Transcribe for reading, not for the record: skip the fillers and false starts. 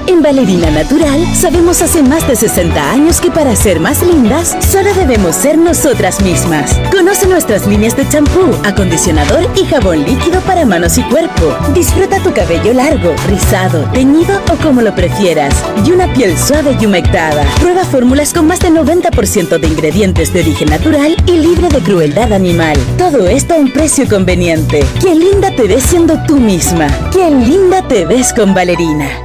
En Valerina Natural sabemos hace más de 60 años que para ser más lindas, solo debemos ser nosotras mismas. Conoce nuestras líneas de champú, acondicionador y jabón líquido para manos y cuerpo. Disfruta tu cabello largo, rizado, teñido o como lo prefieras. Y una piel suave y humectada. Prueba fórmulas con más de 90% de ingredientes de origen natural y libre de crueldad animal. Todo esto a un precio conveniente. ¡Qué linda te ves siendo tú misma! ¡Qué linda te ves con Valerina!